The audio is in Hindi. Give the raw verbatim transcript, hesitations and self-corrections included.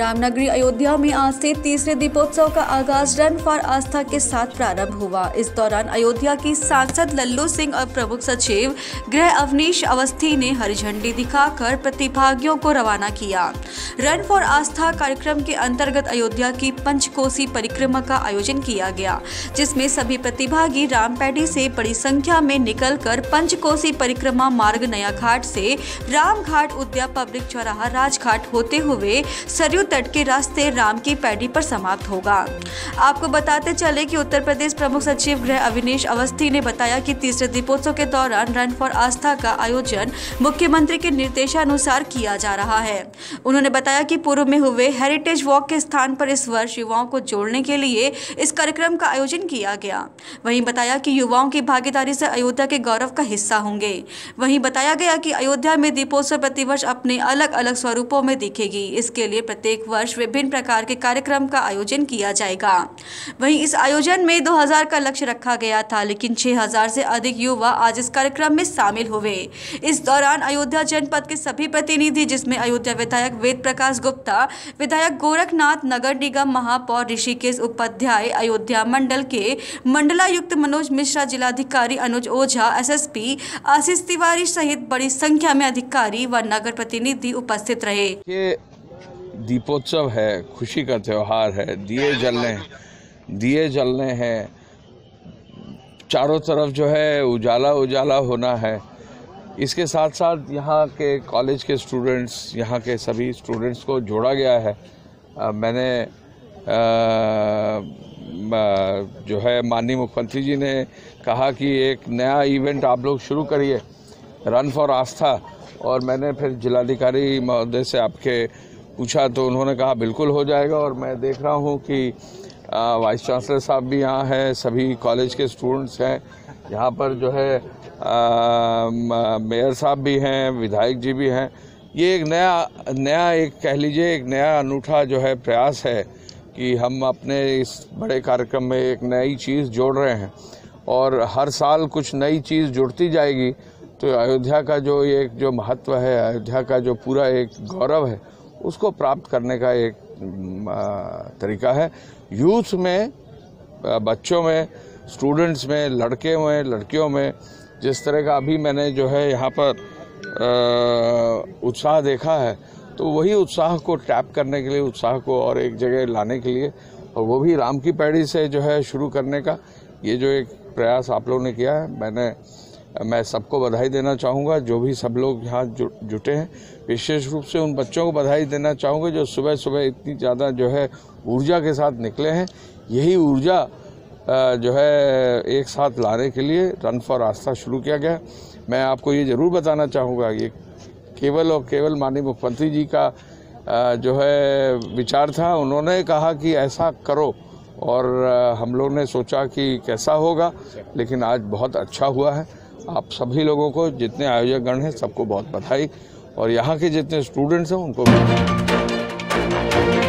रामनगरी अयोध्या में आज से तीसरे दीपोत्सव का आगाज रन फॉर आस्था के साथ प्रारंभ हुआ। इस दौरान अयोध्या की सांसद लल्लू सिंह और प्रमुख सचिव गृह अवनीश अवस्थी ने हरी झंडी दिखाकर प्रतिभागियों को रवाना किया। रन फॉर आस्था कार्यक्रम के अंतर्गत अयोध्या की पंचकोसी परिक्रमा का आयोजन किया गया, जिसमें सभी प्रतिभागी रामपेड़ी से बड़ी संख्या में निकलकर पंचकोसी परिक्रमा मार्ग नया घाट से राम घाट उद्या पब्लिक चौराहा राजघाट होते हुए सरयू तट के रास्ते राम की पैड़ी पर समाप्त होगा। आपको बताते चले कि उत्तर प्रदेश प्रमुख सचिव गृह अवनीश अवस्थी ने बताया कि तीसरे दीपोत्सव के दौरान रन फॉर आस्था का आयोजन मुख्यमंत्री के निर्देशानुसार किया जा रहा है। उन्होंने बताया कि पूर्व में हुए हेरिटेज वॉक के स्थान पर इस वर्ष युवाओं को जोड़ने के लिए इस कार्यक्रम का आयोजन किया गया। वहीं बताया कि युवाओं की भागीदारी से अयोध्या के गौरव का हिस्सा होंगे। वहीं बताया गया कि अयोध्या में दीपोत्सव प्रतिवर्ष अपने अलग अलग स्वरूपों में दिखेगी। इसके लिए प्रत्येक वर्ष विभिन्न प्रकार के कार्यक्रम का आयोजन किया जाएगा। वहीं इस आयोजन में दो हज़ार का लक्ष्य रखा गया था, लेकिन छह हज़ार से अधिक युवा आज इस कार्यक्रम में शामिल हुए। इस दौरान अयोध्या जनपद के सभी प्रतिनिधि, जिसमें अयोध्या विधायक वेद प्रकाश गुप्ता, विधायक गोरखनाथ, नगर निगम महापौर ऋषिकेश उपाध्याय, अयोध्या मंडल के मंडलायुक्त मनोज मिश्रा, जिलाधिकारी अनुज ओझा, एसएसपी आशीष तिवारी सहित बड़ी संख्या में अधिकारी व नगर प्रतिनिधि उपस्थित रहे। ये दीपोत्सव है, खुशी का त्योहार है, दिए जलने दिए जलने हैं, चारों तरफ जो है उजाला उजाला होना है। इसके साथ साथ यहाँ के कॉलेज के स्टूडेंट्स, यहाँ के सभी स्टूडेंट्स को जोड़ा गया है। आ, मैंने आ, जो है माननीय मुख्यमंत्री जी ने कहा कि एक नया इवेंट आप लोग शुरू करिए, रन फॉर आस्था, और मैंने फिर जिलाधिकारी महोदय से आपके पूछा तो उन्होंने कहा बिल्कुल हो जाएगा। और मैं देख रहा हूँ कि वाइस चांसलर साहब भी यहाँ हैं, सभी कॉलेज के स्टूडेंट्स हैं यहाँ पर, जो है मेयर साहब भी हैं, विधायक जी भी हैं। ये एक नया नया एक कह लीजिए एक नया अनूठा जो है प्रयास है कि हम अपने इस बड़े कार्यक्रम में एक नई चीज़ जोड़ रहे हैं, और हर साल कुछ नई चीज़ जुड़ती जाएगी। तो अयोध्या का जो एक जो महत्व है, अयोध्या का जो पूरा एक गौरव है, उसको प्राप्त करने का एक तरीका है। यूथ में, बच्चों में, स्टूडेंट्स में, लड़के में, लड़कियों में जिस तरह का अभी मैंने जो है यहाँ पर उत्साह देखा है, तो वही उत्साह को टैप करने के लिए, उत्साह को और एक जगह लाने के लिए, और वो भी राम की पैड़ी से जो है शुरू करने का ये जो एक प्रयास आप लोगों ने किया है, मैंने मैं सबको बधाई देना चाहूँगा। जो भी सब लोग यहाँ जु, जुटे हैं, विशेष रूप से उन बच्चों को बधाई देना चाहूँगा जो सुबह सुबह इतनी ज़्यादा जो है ऊर्जा के साथ निकले हैं। यही ऊर्जा जो है एक साथ लाने के लिए रन फॉर आस्था शुरू किया गया। मैं आपको ये ज़रूर बताना चाहूँगा, ये केवल और केवल माननीय मुख्यमंत्री जी का जो है विचार था। उन्होंने कहा कि ऐसा करो, और हम लोग ने सोचा कि कैसा होगा, लेकिन आज बहुत अच्छा हुआ है। आप सभी लोगों को, जितने आयोजकगण हैं, सबको बहुत बधाई, और यहाँ के जितने स्टूडेंट्स हैं उनको भी।